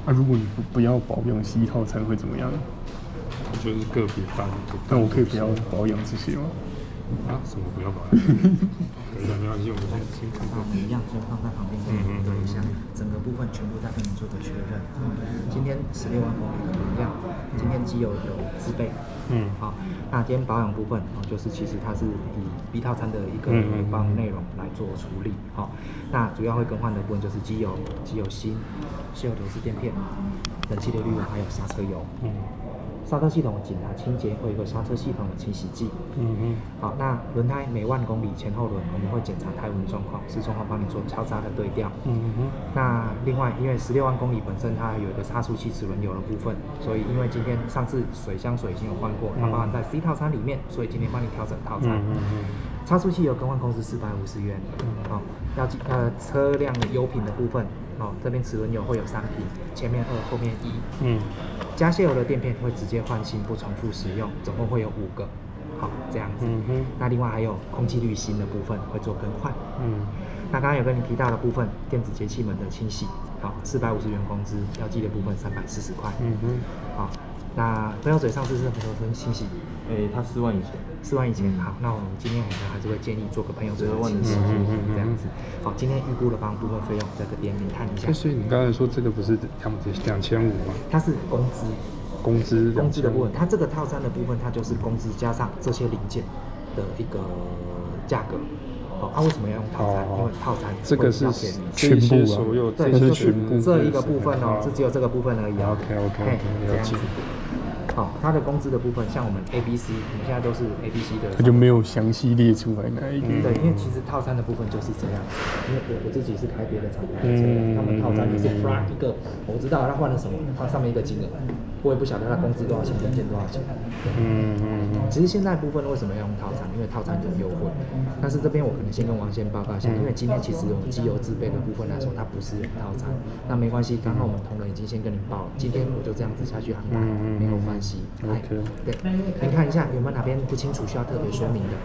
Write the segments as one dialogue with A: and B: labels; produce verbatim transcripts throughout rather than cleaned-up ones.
A: 啊，如果你不不要保养 C 套餐会怎么样？
B: 就是个别单。
A: 那我可以不要保养这些吗？
B: 啊，什么不要保养？可以的，没关系，我们先先看
C: 那我们一样先放在旁边，给你对一下，整个部分全部再跟你做个确认。今天十六万公里的容量，今天机油有自备。嗯，好，那今天保养部分哦，就是其实它是以 B 套餐的一个保养内容来做处理。好，那主要会更换的部分就是机油、机油芯、汽油流式垫片、冷气流滤网还有刹车油。嗯。刹车系统的检查清洁，会有一个刹车系统的清洗剂。嗯嗯。好，那轮胎每万公里前后轮我们会检查胎纹状况，视状况帮你做超渣的对调。嗯哼。那另外，因为十六万公里本身它有一个差速器齿轮油的部分，所以因为今天上次水箱水已经有换过，它包含在 C 套餐里面，所以今天帮你调整套餐。嗯嗯。差速器油更换公司四百五十元。好，要呃车辆油品的部分，哦这边齿轮油会有三瓶，前面二，后面一。嗯。加泄油的垫片会直接换新，不重复使用，总共会有五个，好这样子。嗯哼。那另外还有空气滤芯的部分会做更换。嗯。那刚刚有跟你提到的部分，电子节气门的清洗，好，四百五十元工资，标记的部分三百四十块。嗯哼。好，那朋友嘴上次是什么时候清洗？
D: 诶、欸，他四万以前。
C: 四万以前，好，那我们今天还是还是会建议做个朋友嘴的清洗，这样子。好，今天预估的帮部分费用，在这边你看一下。
A: 所以你刚才说这个不是两两千五吗？
C: 它是工资。
A: 工资
C: 工资的部分，它这个套餐的部分，它就是工资加上这些零件的一个价格。哦，啊，为什么要用套餐？因为套餐
A: 这个是全部
B: 所有，
C: 对，就是这一个部分哦，是只有这个部分而已哦。
A: OK OK，
C: 这样子。好，它的工资的部分，像我们 A、B、C， 我们现在都是 A、B、C 的，
A: 它就没有详细列出来哪一个。
C: 对，因为其实套餐的部分就是这样子，因为我我自己是开别的厂牌的车，他们套餐就是 flat 一个，我知道他换了什么，换上面一个金额，我也不晓得他工资多少钱，零件多少钱。嗯嗯。其实现在部分为什么要用套餐？因为套餐有优惠，但是这边我可能先跟王先报告一下，因为今天其实我们机油自备的部分来说，它不是套餐，那没关系，刚刚我们同仁已经先跟您报了，今天我就这样子下去安排，没有关系。
A: OK，
C: 对，您看一下有没有哪边不清楚需要特别说明的。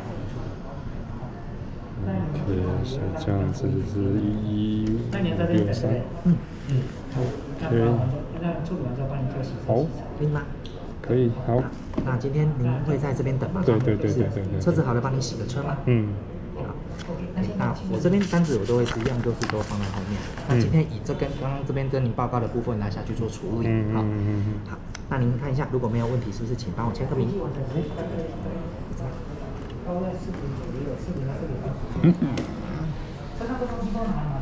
A: OK， 是这样子，是一六三。嗯嗯。OK。好，
C: 可以吗？
A: 可以，好。
C: 那今天您会在这边等吗？
A: 对对对对对对。
C: 车子好了，帮你洗个车吗？嗯。好，那我这边单子我都会一样，都是都放在后面。那今天以这跟刚刚这边跟您报告的部分来下去做处理。好，好。那您看一下，如果没有问题，是不是请帮我签个名？嗯。